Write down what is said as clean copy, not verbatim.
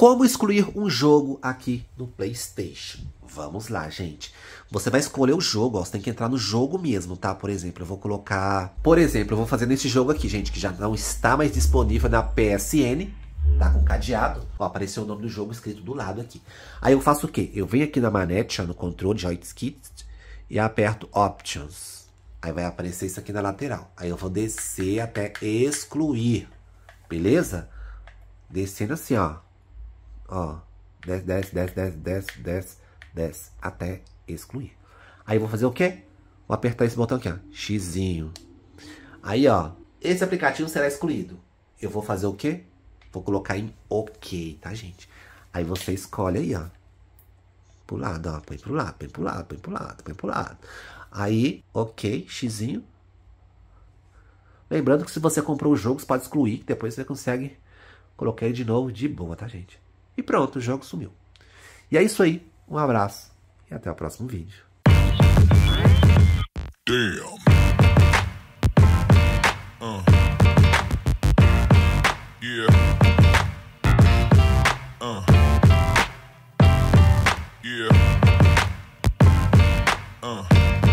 Como excluir um jogo aqui no PlayStation? Vamos lá, gente. Você vai escolher o jogo, ó, você tem que entrar no jogo mesmo, tá? Por exemplo, eu vou colocar... Por exemplo, eu vou fazer nesse jogo aqui, gente, que já não está mais disponível na PSN, tá? Com cadeado. Ó, apareceu o nome do jogo escrito do lado aqui. Aí eu faço o quê? Eu venho aqui na manete, ó, no controle, joystick, e aperto Options. Aí vai aparecer isso aqui na lateral. Aí eu vou descer até excluir, beleza? Descendo assim, ó. Ó, desce, até excluir. Aí eu vou fazer o quê? Vou apertar esse botão aqui, ó, Xzinho. Aí, ó, esse aplicativo será excluído. Eu vou fazer o quê? Vou colocar em OK, tá, gente? Aí você escolhe aí, ó. Pro lado, ó, põe pro lado, põe pro lado, põe pro lado, põe pro lado. Aí, OK, Xzinho. Lembrando que se você comprou o jogo, você pode excluir, que depois você consegue colocar ele de novo de boa, tá, gente? E pronto, o jogo sumiu. E é isso aí. Um abraço e até o próximo vídeo. Damn. Yeah. Yeah.